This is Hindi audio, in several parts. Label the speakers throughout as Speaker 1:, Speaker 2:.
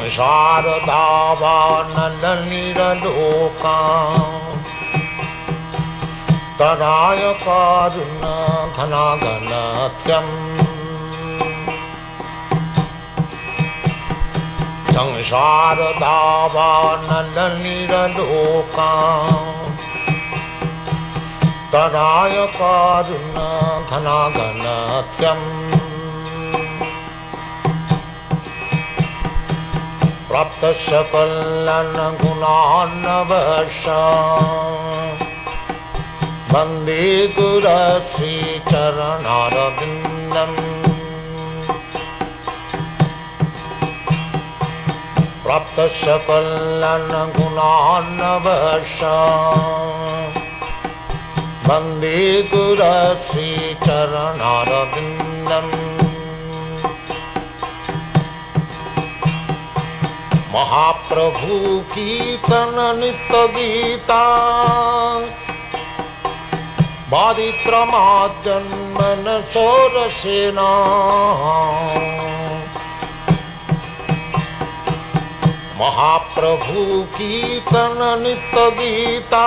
Speaker 1: संसारदावानलनिरलोका तराय कारुण्य घनाघनत्यम् संसारदावानलनिरलोका तराय कारुण्य घनाघनत्यम् प्राप्तस्य कल्याणगुणार्णवश्च वन्दे गुरुश्रीचरणारविन्दम् प्राप्तस्य कल्याणगुणार्णवश्च वन्दे गुरुश्रीचरणारविन्दम् महाप्रभु कीर्तन नित्य गीता बादित्रमाद्यन्मन सोरसेना महाप्रभु कीर्तन नित्य गीता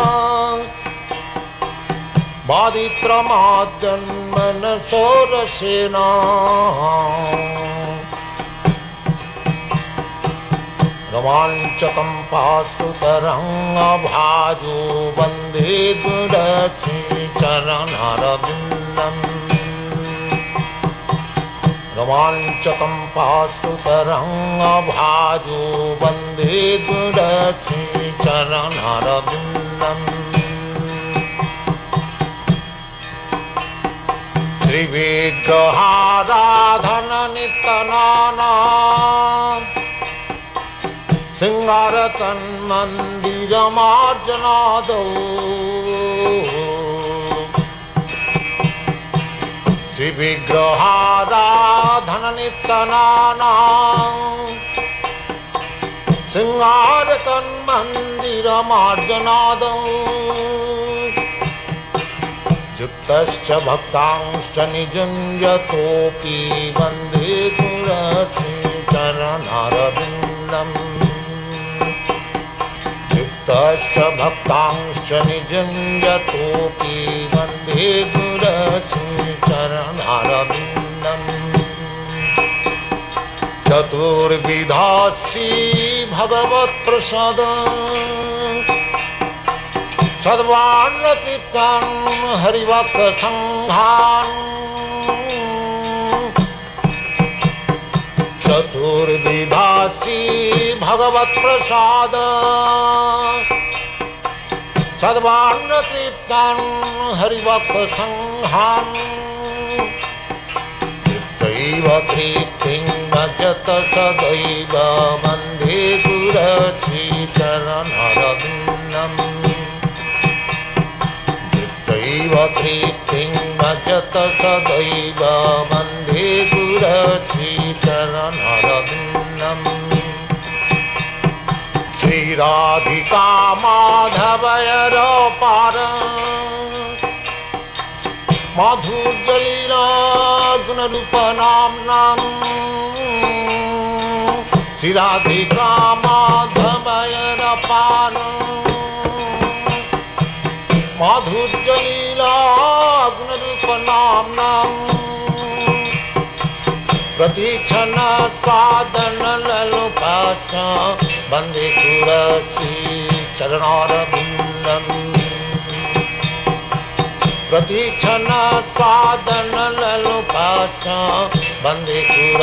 Speaker 1: बादित्रमाद्यन्मन सोरसेना रोमाञ्चकं पाशुतरङ्गभाजो वन्दे गुरुश्रीचरणारविन्दम् रोमाञ्चकं पाशुतरङ्गभाजो वन्दे गुरुश्रीचरणारविन्दम् श्रीविग्रहाराधन नित्यनाना सिंगारतन्मन्दिरमार्जनादौ श्रीविग्रहाराधन नित्यनाना सिंगारतन्मन्दिरमार्जनादौ युक्तश्च भक्तांश्च निजुञ्जतोऽपि वन्दे गुरुश्रीचरणारविन्दम् युक्तश्च भक्तांश्च निजुञ्जतोऽपि वन्दे गुरुश्रीचरणारविन्दम् चतुर्विधासी भगवत्प्रसादम् सर्वान्नचित्तान् हरिभक्तसङ्घान् चतुर्विधासी भगवत्प्रसाद सर्वान्नचित्तान् हरिभक्तसङ्घान् चित्तैव तृप्तिं भजत सदैव वन्दे गुरुश्रीचरणारविन्दम् तृप्तिं भजत सदैव वन्दे गुरुश्रीचरणारविन्दम् श्रीराधिका माधवयरपार माधुर्यलीला गुणरूपनाम्नाम् श्रीराधिका माधवयरपार माधुर्यलीला गुणरूपनाम्नाम् प्रतीक्षण स्वादन ललुपाश वन्दे गुरुश्रीचरणारविन्दम् प्रतीक्षण स्वादन ललुपाश वन्दे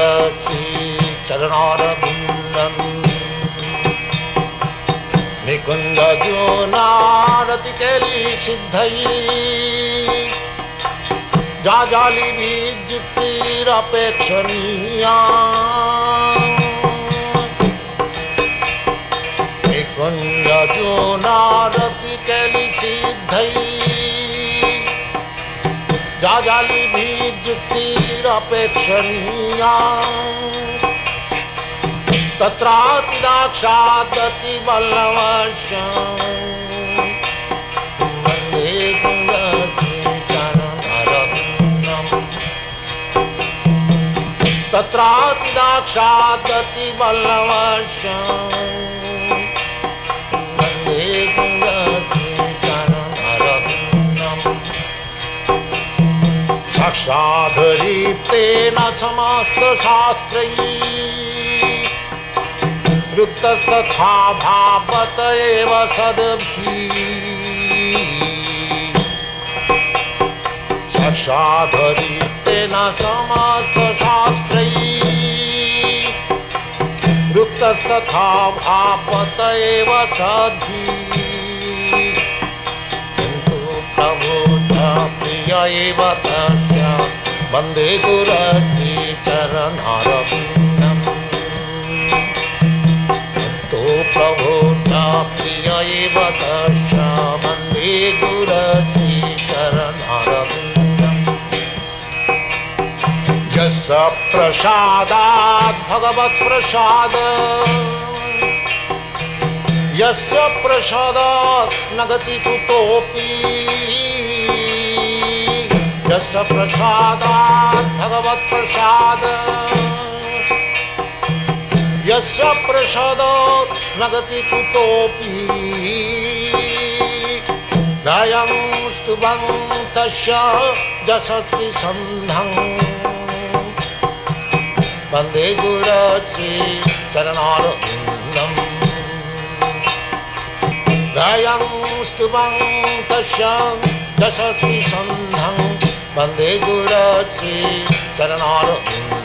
Speaker 1: गुरुश्रीचरणारविन्दम् निकुंज जो नारति केली सिद्धई जाजाली विद्युक्तिरपेक्षणीया निकुंज जो नारति केली सिद्धई जाजाली विद्युक्तिरपेक्षणीया तत्रातिदाक्षादति वल्लवश्च वन्दे गुरुश्रीचरणारविन्दम् तत्रातिदाक्षादति साक्षादति वल्लभश्याम वन्दे गुणकीर्तनरविन्दम् साक्षाद्धरितेन समस्तशास्त्रैः रुक्तस्तथा भावत एव सद्भिः साक्षाद्धरितेन समस्तशास्त्रैः रुक्तस्तथा भावत एव सद्भिः किन्तु प्रभुता प्रिय एव तस्य वन्दे गुरुश्रीचरणारविन्दम् किन्तु प्रभुता प्रिय एव तस्य वन्दे गुरुश्रीचरणारविन्दम् यस्य प्रसादात् भगवत्प्रसाद यस्य प्रसादात् न गति कुतोऽपि यस्य प्रसादात् भगवत्प्रसाद यस्य प्रसादात् न गति कुतोऽपि गायं स्तुवं तस्य यशस्वी सन्धं वन्दे गुरुश्रीचरणारविन्दम् गायं स्तुवं तस्य यशस्वी सन्धं वन्दे गुरुश्रीचरणारविन्दम्